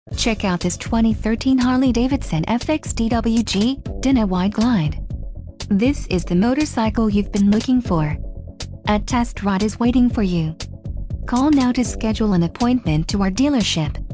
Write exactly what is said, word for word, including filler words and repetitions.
Check out this twenty thirteen Harley-Davidson F X D W G Dyna Wide Glide. This is the motorcycle you've been looking for. A test ride is waiting for you. Call now to schedule an appointment to our dealership.